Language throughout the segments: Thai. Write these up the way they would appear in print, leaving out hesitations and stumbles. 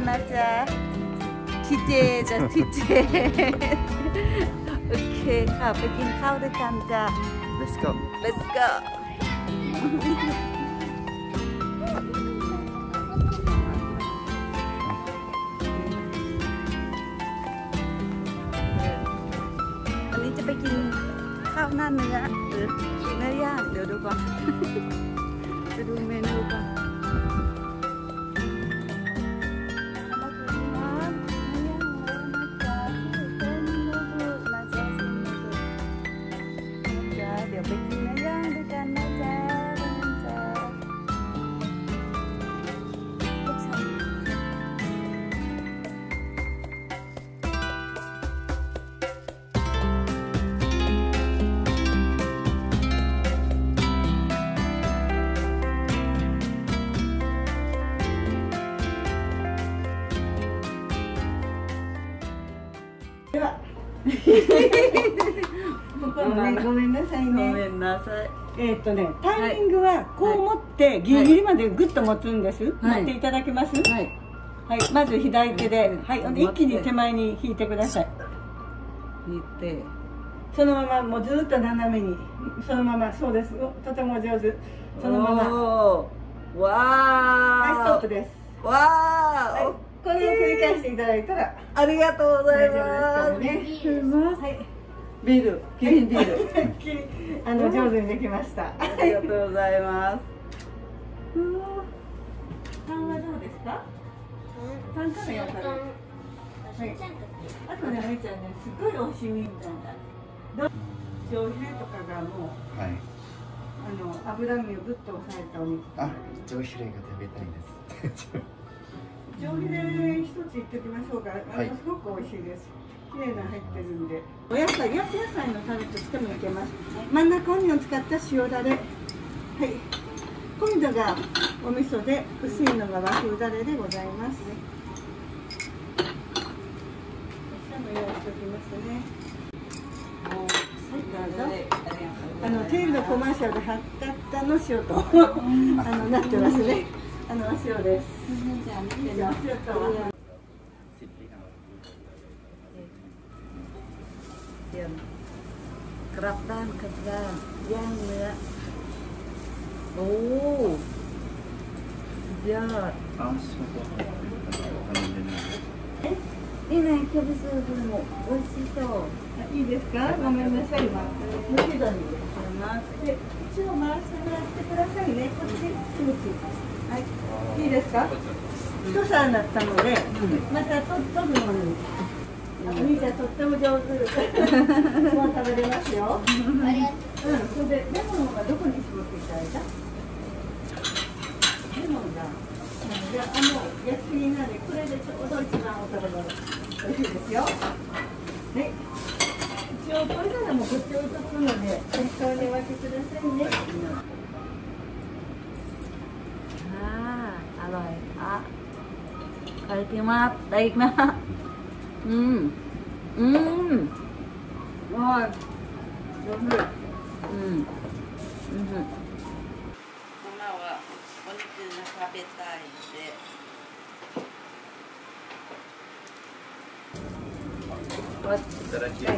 นะจ๊ะทีเจจ้ะทีเจโอเคค่ะไปกินข้าวด้วยกันจ้ะ Let's go Let's go อันนี้จะไปกินข้าวหน้าเนื้อหรือเนื้อย่างเดี๋ยวดูก่อน จะดูเมนูก่อนเดี๋ยวไปกินเนื้อย่างด้วยกันนะจ๊ะごめんなさいね。ごめんなさい。 タイミングはこう持ってギリギリまでグッと持つんです。持っていただけます？はい。はい。まず左手で、はい。一気に手前に引いてください。 引いて、 そのままもうずっと斜めに、そのままそうです。とても上手。そのまま。 わー。 はい、ストップです。 わー。 これを繰り返していただいたらありがとうございます。はい。ビール、キリンビール。 上手にできました。 ありがとうございます。 タンはどうですか？タンからやったら。はい。あとね、あいちゃんね、すごい美味しいみたいな。上ヒレとかがもう、はい。脂身をぐっと抑えたお肉。 あ、上ヒレが食べたいです。 上ヒレ一ついっておきましょうか。すごく美味しいです。綺麗な入ってるんで。お野菜、野菜のタレとしてもいけます。真ん中オニオンを使った塩だれ。はい。今度がお味噌で、薄いのが和風だれでございます。お塩も用意しておきますね。テレビのコマーシャルで博多の塩となってますね。お塩です。 เตรียมกลับด้านกลับด้านย่างเนื้อโอ้สุดยอดいいねキャベツも美味しそういいですか？ごめんなさい今蒸し鶏でございます。で一応回してもらってくださいね。こっちキムチはいいいですか？一皿になったのでまた取るのに。お兄ちゃんとっても上手。もう食べれますよ。それでレモンはどこに絞っていただいた？レモンが焼きになるこれでちょうど一番お食べ物美味しいですよ。はい。一応これならもうごちそうとするので適当にお分けくださいね。 อร่อยใครที่มาได้อีกนะอร่อยママはお肉が食べたいでいただき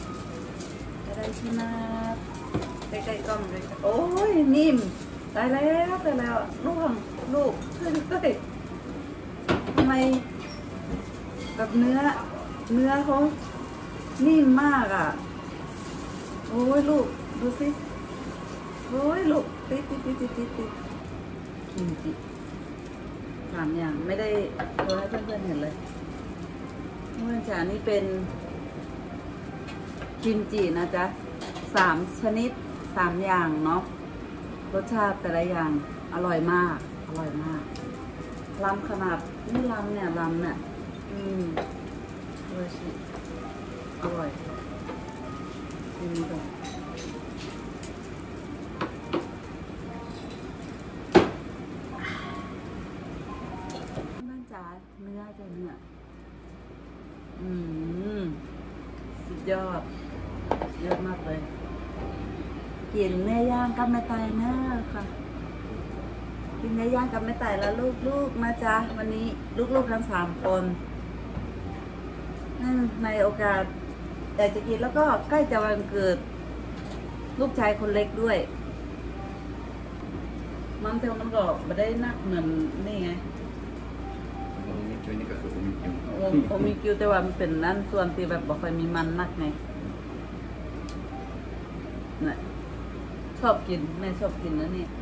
ますใกล้ๆกล้องเลยโอ้ยนิ่มตายแล้วลูกขึ้นด้วยทำไมกับเนื้อเขานิ่มมากอ่ะโอ้ยลูกดูสิโอ้ยลูกติดกิมจิ3 อย่างไม่ได้โชว์ให้เพื่อนๆเห็นเลยเพื่อนจ๋านี่เป็นกิมจินะจ๊ะ3 ชนิด 3 อย่างเนาะรสชาติแต่ละอย่างอร่อยมากล้ำขนาดนี่ล้ำเนี่ยおいしいอร่อยกินก่อนบ้านจ๋าเนื้อสุดยอดเยอะมากเลยกินเนื้อย่างกับแม่ตายนะค่ะกินเนื้อย่างกับแม่ไต่แล้วลูกๆนะจ๊ะวันนี้ลูกๆทั้ง3 คนในโอกาสอยากจะกินแล้วก็ใกล้จะวันเกิดลูกชายคนเล็กด้วยมัมเทลมันก็ไม่ได้นักเหมือนนี่ไงโอมิกิวแต่ว่ามันเป็นนั่นส่วนที่แบบบอกค่อยมีมันนักไงน่ะชอบกินแม่ชอบกินนะนี่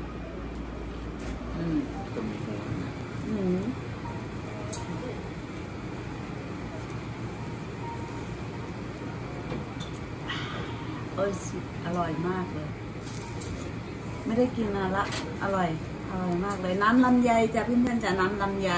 โอ้ยสิอร่อยมากเลยไม่ได้กินนานละอร่อยมากเลยน้ำลำไยจ้ะเพื่อนๆจ้ะน้ำลำไย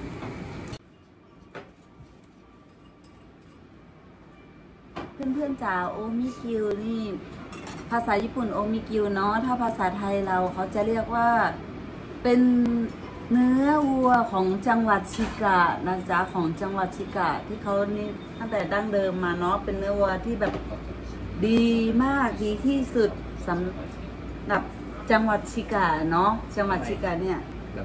เพื่อนๆจ๋าโอมิกิวนี่ภาษาญี่ปุ่นโอมิกิวเนาะถ้าภาษาไทยเราเขาจะเรียกว่าเป็นเนื้อวัวของจังหวัดชิกะนะจ๊ะของจังหวัดชิกะที่เขานี่ตั้งแต่ดั้งเดิมมาเนาะเป็นเนื้อวัวที่แบบดีมากดีที่สุดสำหรับจังหวัดชิกะเนาะจังหวัดชิกะเนี่ย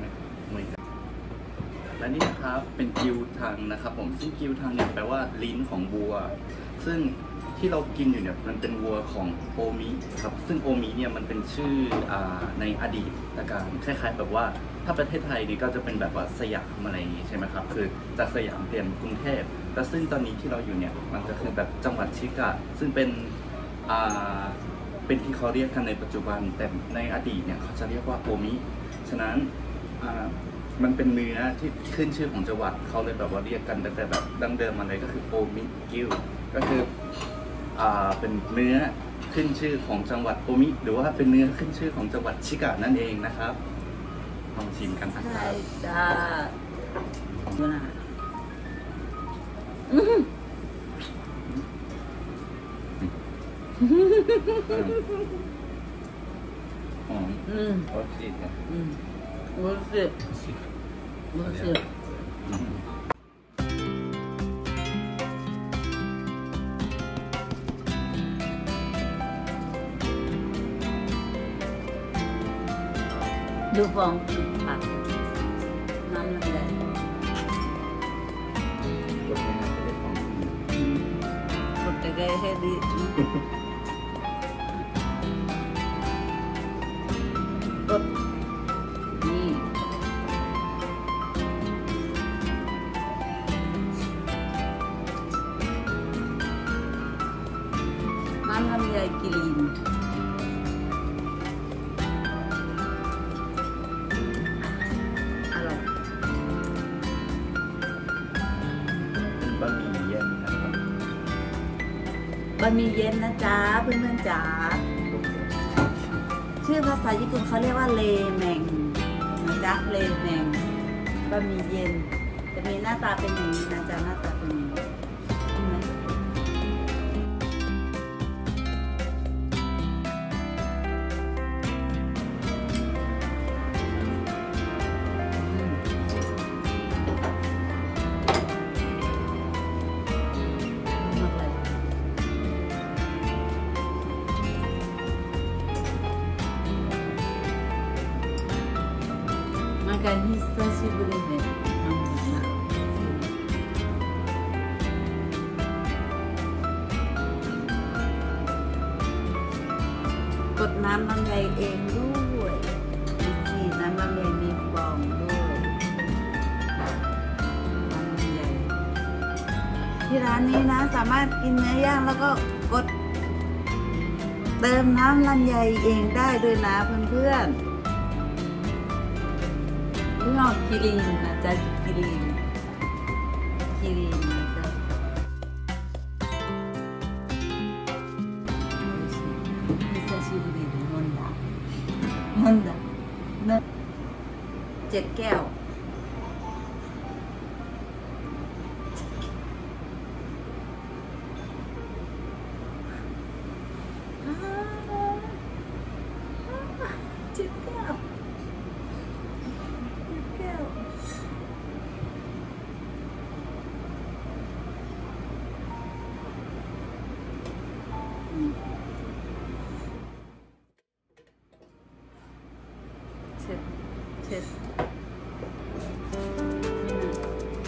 และนี่นะครับเป็นกิวทังนะครับผมซึ่งกิวทังเนี่ยแปลว่าลิ้นของวัวซึ่งที่เรากินอยู่เนี่ยมันเป็นวัวของโอมิครับซึ่งโอมิเนี่ยมันเป็นชื่อในอดีตการคล้ายๆแบบว่าถ้าประเทศไทยนี่ก็จะเป็นแบบว่าสยามอะไรอย่างงี้ใช่ไหมครับคือจากสยามเปลี่ยนกรุงเทพแต่ซึ่งตอนนี้ที่เราอยู่เนี่ยมันก็คือแบบจังหวัดชิกะซึ่งเป็นที่เขาเรียกกันในปัจจุบันแต่ในอดีตเนี่ยเขาจะเรียกว่าโอมิฉะนั้นมันเป็นเนื้อที่ขึ้นชื่อของจังหวัดเขาเลยแบบว่าเรียกกันแต่แบบดั้งเดิมมาเลยก็คือโอมิกิวก็คือเป็นเนื้อขึ้นชื่อของจังหวัดโอมิหรือว่าเป็นเนื้อขึ้นชื่อของจังหวัดชิกะนั่นเองนะครับลองชิมกันนะครับใช่จ้าดูนะโอ้ชิเนี่ยโอ้ชิโอ้ชิดูฟองผักน้ำลำไยกดใกล้ๆให้ดีกดนี่น้ำลำไยกิรินบะหมี่เย็นนะครับบะหมี่เย็นนะจ๊ะเพื่อนๆจ๋าชื่อภาษาญี่ปุ่นเขาเรียกว่าเลแมงนะจ๊ะเลแมงบะหมี่เย็นจะมีหน้าตาเป็นอย่างนี้นะจ๊ะหน้าตาเป็นอย่างนี้เห็นไหมกันฮิซาชิบุริเนี่ยกดน้ำลำไยเองด้วยสีน้ำลำไยมีฟองด้วยน้ำลำไยที่ร้านนี้นะสามารถกินเนื้อย่างแล้วก็กดเติมน้ำลำไยเองได้ด้วยนะเพื่อนๆนอกคิรินนะจ๊ะคิรินนะจ๊ะ久しぶりに飲んだ7แก้ว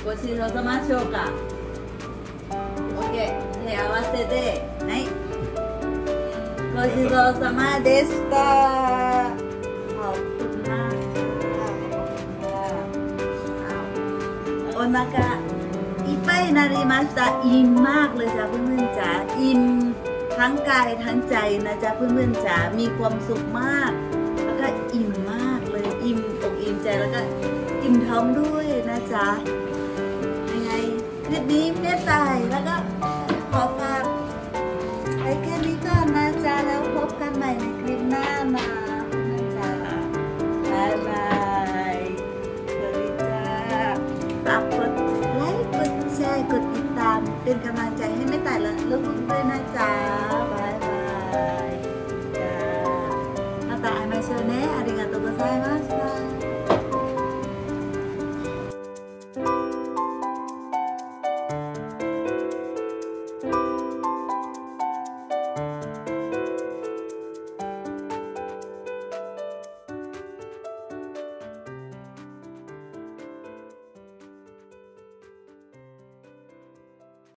ごちそうさましょうか。OK、手合わせで、はい。ごちそうさまでした。ขอบคุณมากค่ะお腹いっぱいになりました อิ่มมากเลยจ้ะเพื่อนๆจ๋าอิ่มทั้งกายทั้งใจนะจ๊ะเพื่อนๆจ๋ามีความสุขมากแล้วก็อิ่มมากเลยอิ่มอกอิ่มใจแล้วก็อิ่มท้องด้วยนะจ๊ะยังไงคลิปนี้แม่ตายแล้วก็ขอฝากไว้แค่นี้ก่อนนะจ๊ะแล้วพบกันใหม่ในคลิปหน้านะจ๊ะบายบายสวัสดีจ้าฝากกดไลค์กดแชร์กดติดตามเป็นกำลังใจให้แม่ตายและลูกๆด้วยนะจ๊ะบายบายจ้าまた会いましょうね。ありがとうございました。